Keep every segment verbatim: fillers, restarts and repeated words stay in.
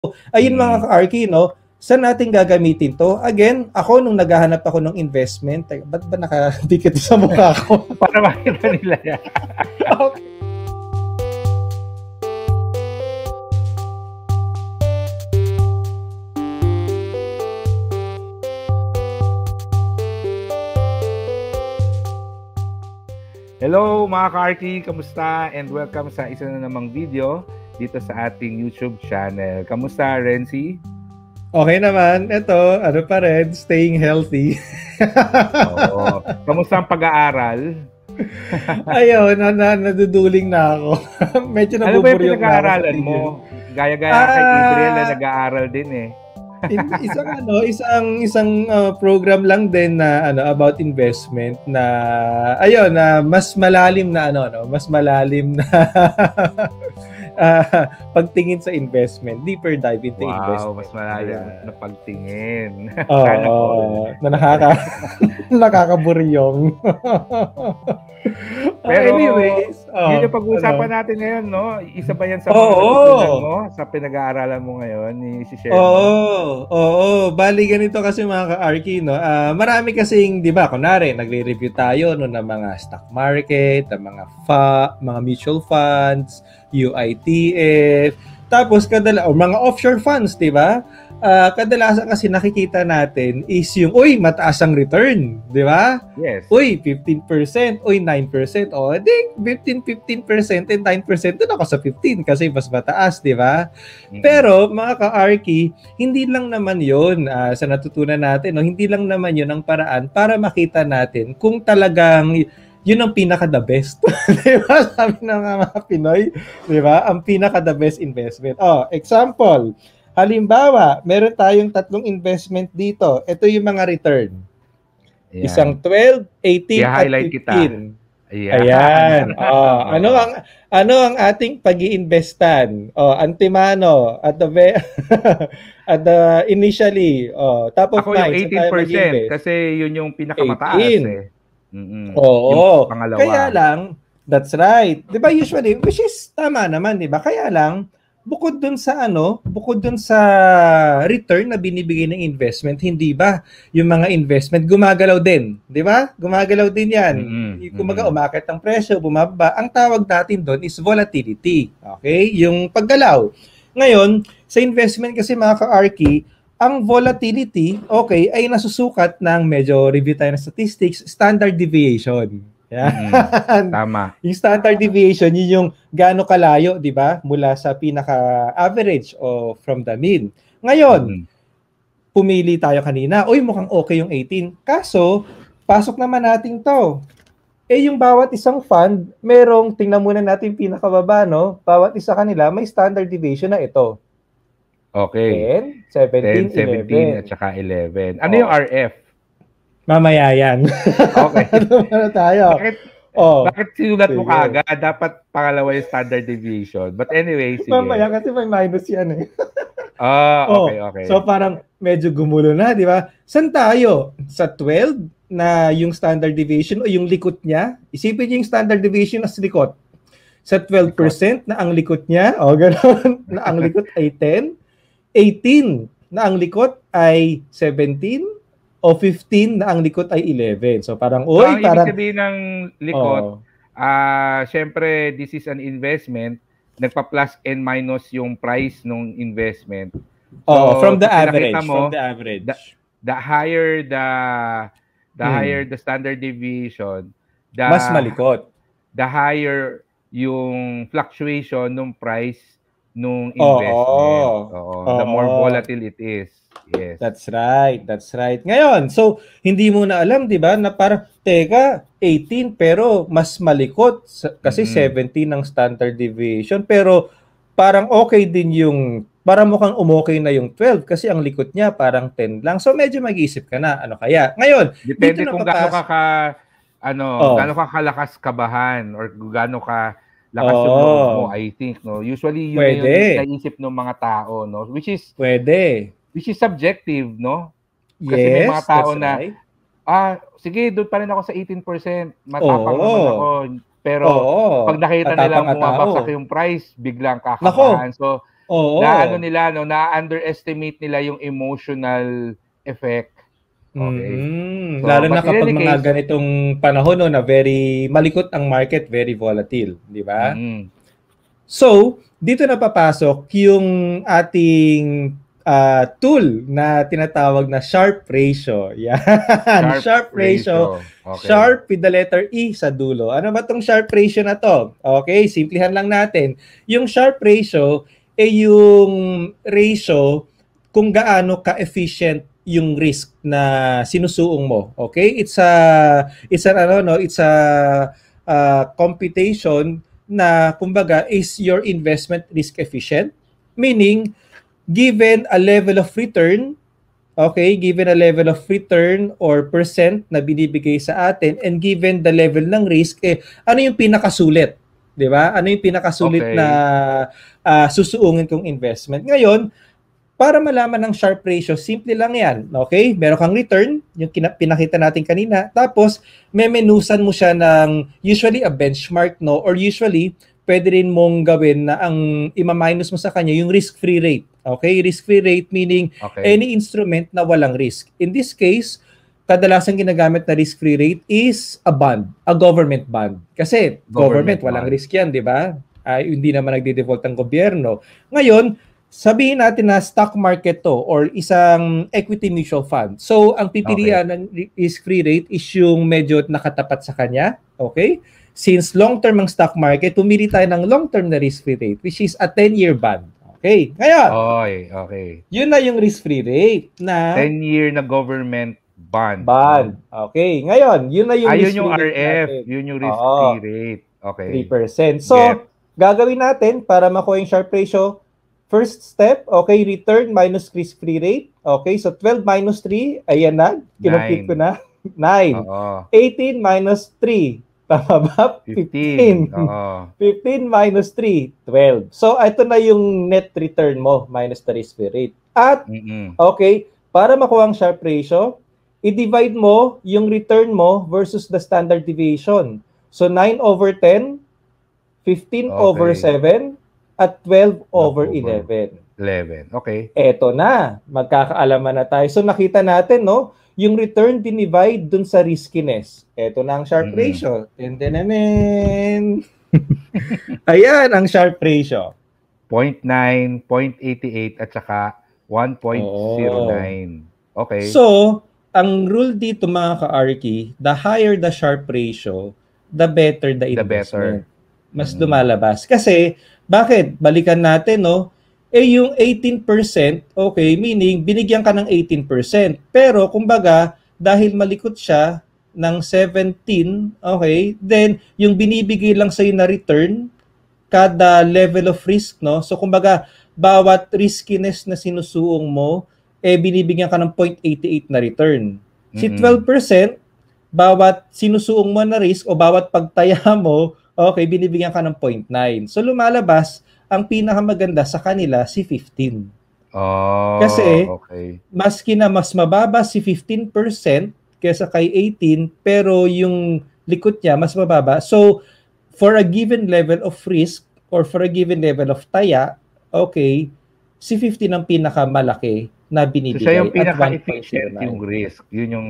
ayun mga ka-Arki, no? Saan natin gagamitin to? Again, ako nung naghahanap ako ng investment, teka, ba't ba nakadikit sa mukha ko? Para makita nila yan. Okay. Hello mga ka-Arki, kamusta? And welcome sa isa na namang video dito sa ating YouTube channel. Kamusta, Rienzie? Okay naman. Ito, ano pa rin, staying healthy. Oo. Kamusta ang pag-aaral? Ayun, na, na, naduduling na ako. Medyo nabuburyong na ako. Ano ba yung pinag-aaralan mo? Gaya-gaya uh, kay Adriel na nag-aaral din eh. isang ano, isang isang uh, program lang din na ano about investment na ayun na mas malalim na ano no, mas malalim na uh, pagtingin sa investment, deeper dive into wow, investment. Wow, mas malalim yeah. na pagtingin. Oo, oh, na nakaka nakakaburyong. Pero anyways, oh, yun yung pag-uusapan ano? natin ngayon, no? Isa ba yan sa mga oh, natutunan mo sa pinag-aaralan mo ngayon ni si Sherman? Oo, oo, bali ganito kasi mga ka-Arki, no? Uh, marami kasing, di ba, kunwari, nagre-review tayo no, ng mga stock market, ng mga fa, mga mutual funds, U I T F, tapos kadala o mga offshore funds, di ba? Uh, kadalasan kasi nakikita natin is yung, uy, mataas ang return, di ba? Yes. Uy, fifteen percent, uy, nine percent. O, di, fifteen, fifteen percent and nine percent. Doon ako sa fifteen kasi mas mataas, di ba? Mm-hmm. Pero, mga ka-Arki, hindi lang naman yun uh, sa natutunan natin. No? Hindi lang naman yun ang paraan para makita natin kung talagang yun ang pinaka-the best. Di ba? Sabi ng mga Pinoy, di ba? Ang pinaka-the best investment. Oh, example, halimbawa, meron tayong tatlong investment dito. Ito yung mga return. Ayan. Isang twelve, eighteen, at fifteen. Ayan. Ayan. Oh, ano ang ano ang ating pag-iinvestan? Oh, antimano at the at the initially, oh, top of mind. Ako yung eighteen percent kasi yun yung pinakamataas eighteen. Eh. Mm-hmm. Oo. Kaya lang, that's right. 'Di ba usually, which is tama naman, 'di ba? Kaya lang bukod dun sa ano, bukod dun sa return na binibigay ng investment, hindi ba yung mga investment gumagalaw din, 'di ba? Gumagalaw din 'yan. Mm-hmm. Kumaga umakyat ang presyo, bumaba. Ang tawag natin doon is volatility. Okay? Yung paggalaw. Ngayon, sa investment kasi mga ka-Arki, ang volatility, okay, ay nasusukat ng medyo review tayo ng statistics, standard deviation. Yeah. Mm, tama. Yung standard deviation, yun yung gaano kalayo, di ba? Mula sa pinaka-average o from the mean. Ngayon, mm. pumili tayo kanina. Uy, mukhang okay yung eighteen. Kaso, pasok naman natin to. Eh, yung bawat isang fund, merong, tingnan muna natin pinakababa, no? Bawat isa kanila, may standard deviation na ito. Okay. ten, seventeen, ten, seventeen, eleven. At saka eleven. Ano oh. yung R F? Mamaya yan. Okay. Ano tayo? Bakit, oh. bakit sinulat mo kaagad? Dapat pangalawa yung standard deviation. But anyway, sige. Mamaya kasi may minus yan eh. Ah, oh, okay, okay. So parang medyo gumulo na, di ba? Saan tayo? Sa twelve na yung standard deviation o yung likot niya? Isipin niyo yung standard deviation as likot. Sa twelve percent na ang likot niya, o oh, gano'n, na ang likot ay ten, eighteen na ang likot ay seventeen, o fifteen na ang likot ay eleven. So parang, uy, so, ang parang... ibig sabihin ng likot, oh. uh, syempre, this is an investment, nagpa-plus and minus yung price ng investment. So, oh, from the average. Mo, from the average. The, the higher the the hmm. higher the standard deviation, the, mas malikot. The higher yung fluctuation ng price ng investment. Oh, oh. Oo, oh, the more volatile it is. Yes. That's right. That's right. Ngayon, so hindi mo na alam, 'di ba, na parang teka, eighteen pero mas malikot kasi mm-hmm. seventeen ang standard deviation pero parang okay din yung parang mukhang umokay na yung twelve kasi ang likot niya parang ten lang. So medyo mag-iisip ka na, ano kaya? Ngayon, depende kung gaano ka, ka ano, oh. gaano ka kalakas kabahan or gaano ka lakas oh. yung loob mo, I think, no. Usually yun yung naisip ng mga tao, no, which is pwede. Which is subjective, no? Kasi yes, may mga tao na, right. ah, sige, doon pa rin ako sa eighteen percent. Matapang oh. naman ako. Pero oh. pag nakita nila bumabagsak yung price, biglang kakabahan. So, Oo. Na ano nila, no, na underestimate nila yung emotional effect. Okay. Mm, So, lalo na but in kapag any mga case, ganitong panahon no, na very malikot ang market, very volatile, di ba? mm, So, dito na papasok yung ating uh, tool na tinatawag na Sharpe Ratio. Yan. Sharpe Sharpe Ratio. Ratio. Okay. Sharp with the letter E sa dulo. Ano ba tong Sharpe Ratio na to? Okay, simplihan lang natin. Yung Sharpe Ratio ay yung ratio kung gaano ka-efficient yung risk na sinusuong mo. Okay? It's a it's a ano no, it's a uh, computation na kumbaga is your investment risk efficient? Meaning, given a level of return, okay, given a level of return or percent na binibigay sa atin and given the level ng risk, eh, ano yung pinakasulit? Di ba? Ano yung pinakasulit Okay. na uh, susuungin kong investment? Ngayon, para malaman ng Sharpe Ratio, simple lang yan. Okay? Meron kang return, yung pinakita natin kanina. Tapos, memenusan mo siya ng usually a benchmark, no? Or usually, pwede rin mong gawin na ang ima-minus mo sa kanya yung risk-free rate. Okay? Risk-free rate meaning Okay. any instrument na walang risk. In this case, kadalasan ginagamit na risk-free rate is a bond, a government bond. Kasi government, Government walang bond. risk yan, di ba? Ay, hindi naman nagde-default ang gobyerno. Ngayon, sabihin natin na stock market to or isang equity mutual fund. So, ang pipilian okay. ng risk-free rate is yung medyo nakatapat sa kanya. Okay? Since long-term ang stock market, pumili tayo ng long-term na risk-free rate which is a ten-year bond. Okay? Ngayon, okay, okay. Yun na yung risk-free rate na ten-year na government bond. Bond. Okay. Ngayon, yun na yung ah, yun risk-free yung rate R F. natin. Yun yung risk-free rate. Okay. three percent. So, Get. gagawin natin para makuha yung Sharpe Ratio. First step, okay, return minus risk-free rate. Okay, so twelve minus three, ayan na. Kinupit ko na. nine. Oo. eighteen minus three. Tama ba? fifteen. Oo. fifteen minus three, twelve. So, ito na yung net return mo minus the risk-free rate. At, Mm-mm. okay, para makuha ang Sharpe Ratio, i-divide mo yung return mo versus the standard deviation. So, nine over ten, fifteen okay. over seven, at twelve over eleven. eleven. Okay. Eto na. Magkakaalaman na tayo. So, nakita natin, no? Yung return dinivide dun sa riskiness. Eto na ang Sharpe mm-hmm. Ratio. Tendanamen. Ayan ang Sharpe Ratio. zero point nine, zero point eight eight, at saka one point zero nine. Oh. Okay. So, ang rule dito mga ka-Arki, the higher the Sharpe Ratio, the better the, the investment. Better. Mas mm-hmm. lumalabas. Kasi, bakit? Balikan natin, no? Eh, yung eighteen percent, okay, meaning, binigyan ka ng eighteen percent. Pero, kumbaga, dahil malikot siya ng seventeen, okay, then, yung binibigay lang sa'yo na return, kada level of risk, no? So, kumbaga, bawat riskiness na sinusuong mo, eh, binibigyan ka ng zero point eight eight na return. Si twelve percent, bawat sinusuong mo na risk o bawat pagtaya mo, okay, binibigyan ka ng zero point nine. So, lumalabas, ang pinakamaganda sa kanila, si fifteen. Oh, kasi, okay. maski na mas mababa si fifteen percent kesa kay eighteen, pero yung likot niya, mas mababa. So, for a given level of risk, or for a given level of taya, okay, si fifteen ang pinakamalaki na binibigay. So, siya yung pinaka-efficient yung risk. Yun yung...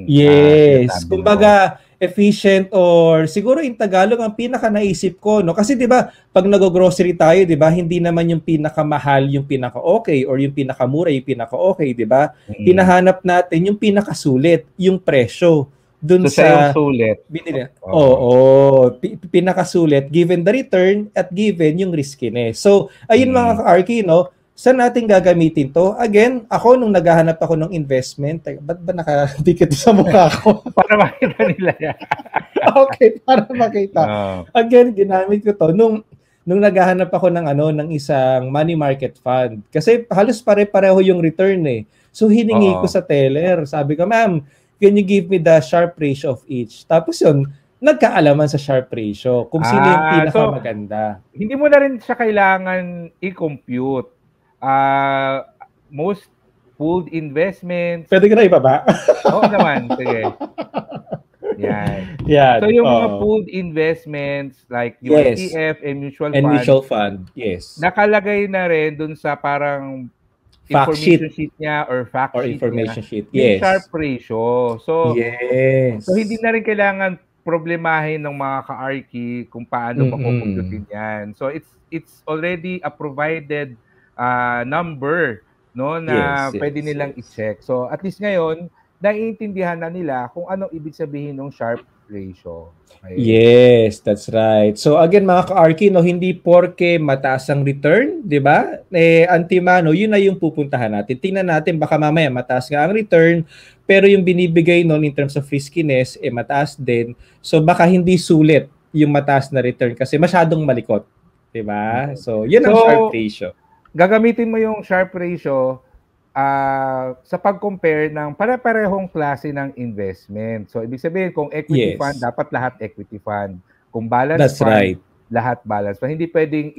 Yes. Uh, kumbaga, efficient or siguro in Tagalog ang pinaka-naisip ko, no? Kasi 'di ba, pag nag-grocery tayo, 'di ba, hindi naman yung pinakamahal yung pinaka-okay or yung pinakamura yung pinaka-okay, 'di ba? Mm-hmm. Hinahanap natin yung pinakasulit, yung presyo dun so, sa sulit. Binili. Oo, oh, oh, P- pinakasulit given the return at given yung riskiness. So, ayun mm-hmm. mga ka-Arki, no? Saan natin gagamitin to? Again, ako nung naghahanap ako ng investment, ba't ba nakadikit sa mukha ko? Para makita nila yan. Okay, para makita. Oh. Again, ginamit ko to nung nung naghahanap ako ng ano ng isang money market fund. Kasi halos pare-pareho yung return eh. So hiningi oh. ko sa teller. Sabi ko, ma'am, can you give me the Sharpe Ratio of each? Tapos yun, nagkaalaman sa Sharpe Ratio kung sino ah, yung pinakamaganda. So, hindi mo na rin siya kailangan i-compute. Uh, most pooled investments. Pwede ka na ibaba? Oo naman, sige. Yan. Yeah. So yung mga uh, pooled investments like yung yes. E T F and mutual and fund. mutual fund, yes. Nakalagay na rin dun sa parang fact information sheet. sheet niya or fact or sheet information niya, sheet. Yung Yes. Sharpe Ratio. So, yes. So hindi na rin kailangan problemahin ng mga ka-Arki kung paano ba kukumputin yan. So it's it's already a provided uh, number no na yes, pwede yes, nilang yes. i-check. So at least ngayon, naiintindihan na nila kung anong ibig sabihin ng Sharpe Ratio. Okay? Yes, that's right. So again mga ka-Arki, no, hindi porke mataas ang return, 'di ba? Eh antimano, yun na yung pupuntahan natin. Tingnan natin baka mamaya mataas nga ang return, pero yung binibigay noon in terms of riskiness eh mataas din. So baka hindi sulit yung mataas na return kasi masyadong malikot, 'di ba? So yun ang so, Sharpe Ratio. Gagamitin mo yung Sharpe Ratio Uh, sa pag-compare ng pare-parehong klase ng investment. So, ibig sabihin, kung equity yes. fund, dapat lahat equity fund. Kung balance That's fund, right. lahat balance fund. Hindi pwedeng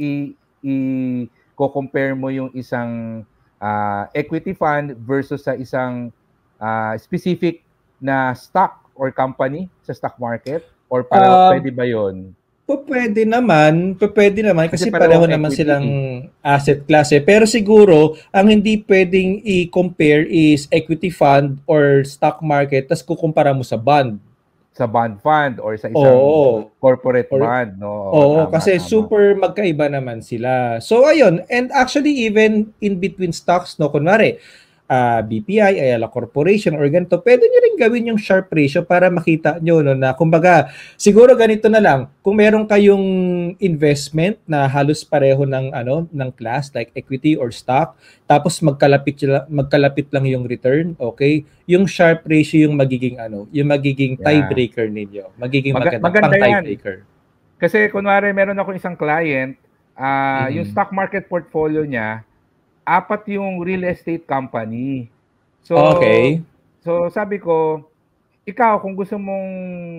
i-compare mo yung isang uh, equity fund versus sa isang uh, specific na stock or company sa stock market? Or para, uh, pwede ba yun? Pwede naman, pwede naman kasi, kasi pareho naman silang asset class eh. Pero siguro, ang hindi pwedeng i-compare is equity fund or stock market tas kukumpara mo sa bond. Sa bond fund or sa isang oo. corporate or, bond. No? Oo, oo tama, kasi tama. Super magkaiba naman sila. So ayun, and actually even in between stocks, no, kunwari, Uh, B P I, Ayala Corporation or ganito, pwede nyo rin gawin yung Sharpe Ratio para makita nyo no, na kumbaga, siguro ganito na lang, kung meron kayong investment na halos pareho ng, ano, ng class like equity or stock, tapos magkalapit, magkalapit lang yung return, okay? Yung Sharpe Ratio yung magiging, ano, yung magiging tiebreaker ninyo. Magiging Mag- maganda, maganda pang tiebreaker. Kasi kunwari meron ako isang client, uh, mm-hmm. yung stock market portfolio niya, apat yung real estate company. So, okay. So, sabi ko, ikaw, kung gusto mong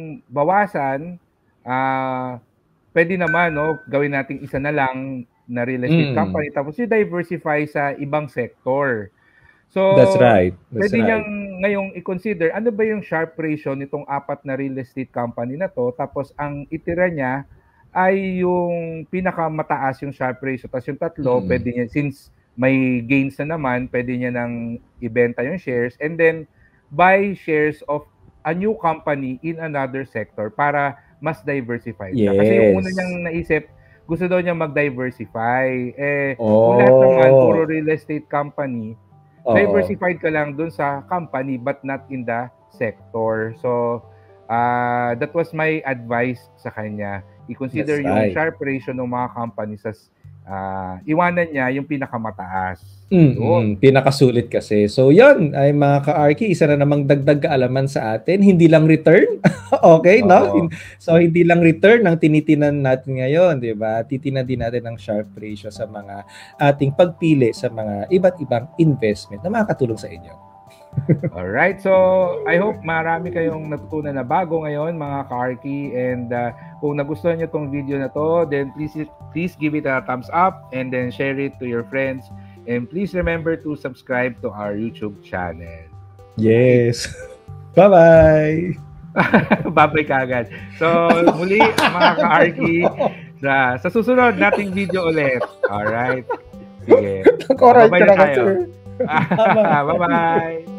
bawasan, uh, pwede naman, no, gawin natin isa na lang na real estate mm. company, tapos i-diversify sa ibang sector. So, that's right. That's pwede right. niyang ngayong i-consider, ano ba yung Sharpe Ratio nitong apat na real estate company na to, tapos ang itira niya ay yung pinakamataas yung Sharpe Ratio, tapos yung tatlo, mm. pwede niya, since may gains na naman, pwede niya nang ibenta yung shares and then buy shares of a new company in another sector para mas diversified siya. Yes. Kasi yung una niyang naisip, gusto daw niya mag-diversify. Eh, oh. kung lahat naman, puro real estate company, oh. diversified ka lang dun sa company but not in the sector. So, uh, that was my advice sa kanya. I-consider That's yung right. Sharpe Ratio ng mga companies as Uh, iwanan niya yung pinakamataas. Mm-hmm. Pinakasulit kasi. So yun, ay mga ka-Arki, isa na namang dagdag kaalaman sa atin. Hindi lang return. Okay, Oo. no? So hindi lang return ang tinitinan natin ngayon, di ba? Titinan din natin ang Sharpe Ratio sa mga ating pagpili sa mga iba't ibang investment na makakatulong sa inyo. Alright, so I hope marami kayong natutunan na bago ngayon mga ka-Arki, and uh, kung nagustuhan nyo tong video na to, then please please give it a thumbs up and then share it to your friends, and please remember to subscribe to our YouTube channel. Yes. Bye-bye. Bye-bye kagad. So muli mga ka-Arki, sa, sa susunod nating video ulit. Alright. Sige. Bye-bye na tayo. Bye-bye.